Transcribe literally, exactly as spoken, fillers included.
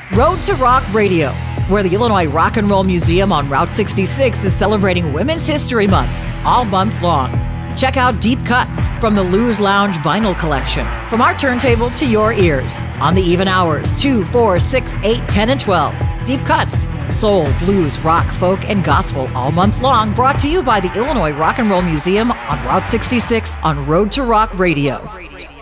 Road to Rock Radio, where the Illinois Rock and Roll Museum on Route sixty-six is celebrating Women's History Month all month long. Check out Deep Cuts from the Lou's Lounge vinyl collection. From our turntable to your ears. On the even hours, two, four, six, eight, ten, and twelve. Deep Cuts, soul, blues, rock, folk, and gospel all month long. Brought to you by the Illinois Rock and Roll Museum on Route sixty-six on Road to Rock Radio.